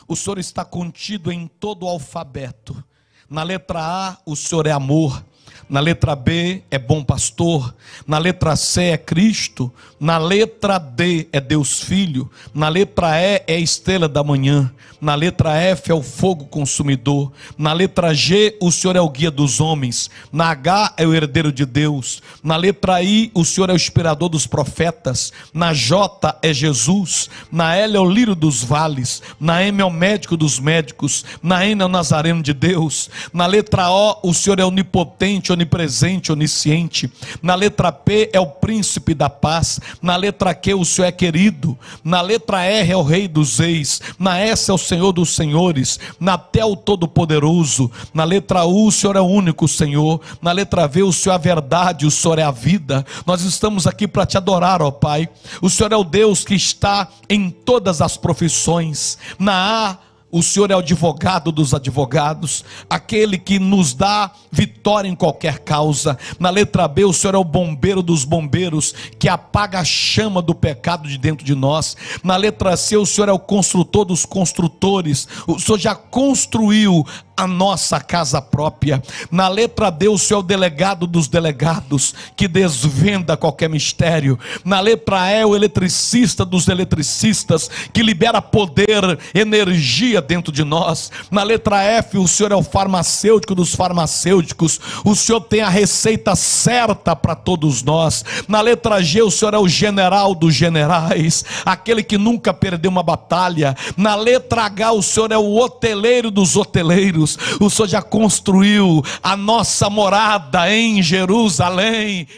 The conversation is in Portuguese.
o Senhor está contido em todo o alfabeto. Na letra A, o Senhor é amor. Na letra B é bom pastor, na letra C é Cristo, na letra D é Deus Filho, na letra E é estrela da manhã, na letra F é o fogo consumidor, na letra G o Senhor é o guia dos homens, na H é o herdeiro de Deus, na letra I o Senhor é o inspirador dos profetas, na J é Jesus, na L é o lírio dos vales, na M é o médico dos médicos, na N é o nazareno de Deus, na letra O o Senhor é onipotente, onipresente, onisciente, na letra P é o príncipe da paz, na letra Q o Senhor é querido, na letra R é o rei dos reis, na S é o Senhor dos senhores, na T é o todo-poderoso, na letra U o Senhor é o único Senhor, na letra V o Senhor é a verdade, o Senhor é a vida. Nós estamos aqui para te adorar, ó Pai. O Senhor é o Deus que está em todas as profissões. Na A o Senhor é o advogado dos advogados, aquele que nos dá vitória em qualquer causa. Na letra B, o Senhor é o bombeiro dos bombeiros, que apaga a chama do pecado de dentro de nós. Na letra C, o Senhor é o construtor dos construtores, o Senhor já construiu a nossa casa própria. Na letra D, o Senhor é o delegado dos delegados, que desvenda qualquer mistério. Na letra E, o eletricista dos eletricistas, que libera poder, energia dentro de nós. Na letra F, o Senhor é o farmacêutico dos farmacêuticos, o Senhor tem a receita certa para todos nós. Na letra G, o Senhor é o general dos generais, aquele que nunca perdeu uma batalha. Na letra H, o Senhor é o hoteleiro dos hoteleiros, o Senhor já construiu a nossa morada em Jerusalém.